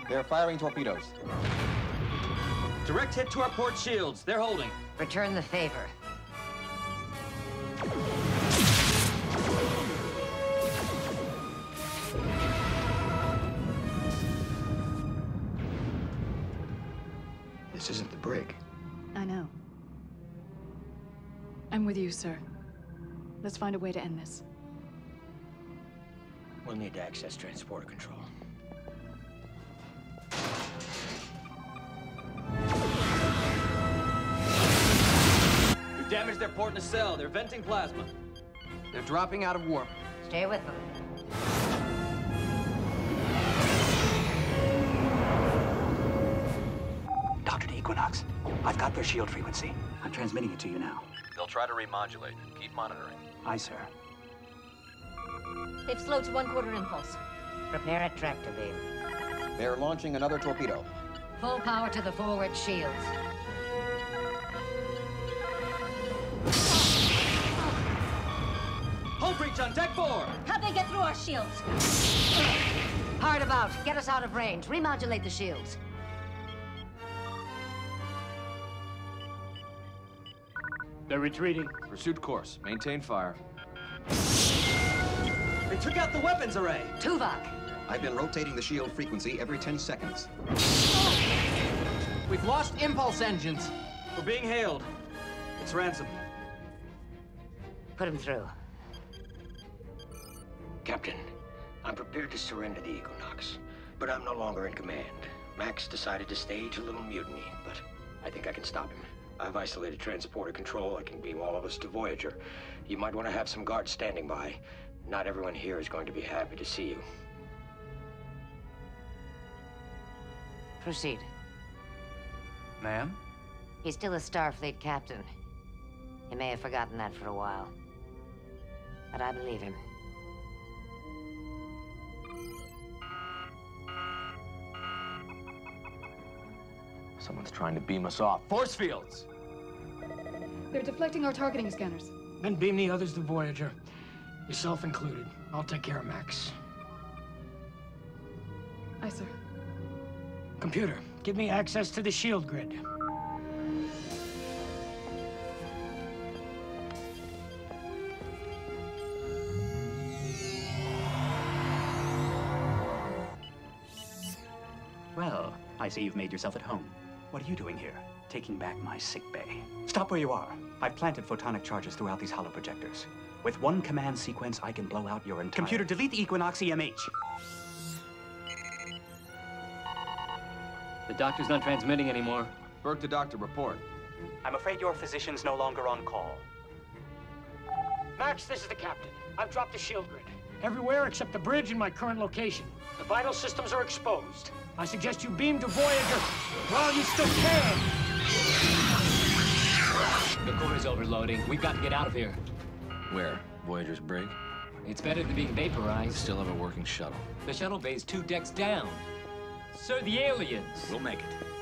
They're firing torpedoes. Direct hit to our port shields. They're holding. Return the favor. This isn't the brig. I know. I'm with you, sir. Let's find a way to end this. We'll need to access transporter control. We've damaged their port nacelle. They're venting plasma. They're dropping out of warp. Stay with them. Dr. Equinox, I've got their shield frequency. I'm transmitting it to you now. They'll try to remodulate. Keep monitoring. Aye, sir. They've slowed to 1/4 impulse. Prepare a tractor beam. They're launching another torpedo. Full power to the forward shields. Hull breach on deck 4! How'd they get through our shields? Hard about. Get us out of range. Remodulate the shields. They're retreating. Pursuit course. Maintain fire. They took out the weapons array! Tuvok. I've been rotating the shield frequency every 10 seconds. We've lost impulse engines. We're being hailed. It's Ransom. Put him through. Captain, I'm prepared to surrender the Equinox, but I'm no longer in command. Max decided to stage a little mutiny, but I think I can stop him. I've isolated transporter control. I can beam all of us to Voyager. You might want to have some guards standing by. Not everyone here is going to be happy to see you. Proceed. Ma'am? He's still a Starfleet captain. He may have forgotten that for a while. But I believe him. Someone's trying to beam us off. Force fields! They're deflecting our targeting scanners. Then beam the others to Voyager. Yourself included. I'll take care of Max. Aye, sir. Computer, give me access to the shield grid. Well, I see you've made yourself at home. What are you doing here? Taking back my sick bay. Stop where you are. I've planted photonic charges throughout these holoprojectors. With one command sequence, I can blow out your entire... Computer, delete the Equinox EMH. The doctor's not transmitting anymore. Berg to doctor, report. I'm afraid your physician's no longer on call. Max, this is the captain. I've dropped the shield grid. Everywhere except the bridge and my current location. The vital systems are exposed. I suggest you beam to Voyager while you still can. The core is overloading. We've got to get out of here. Where? Voyager's brig? It's better than being vaporized. Still have a working shuttle. The shuttle bay's 2 decks down. Sir, the aliens. We'll make it.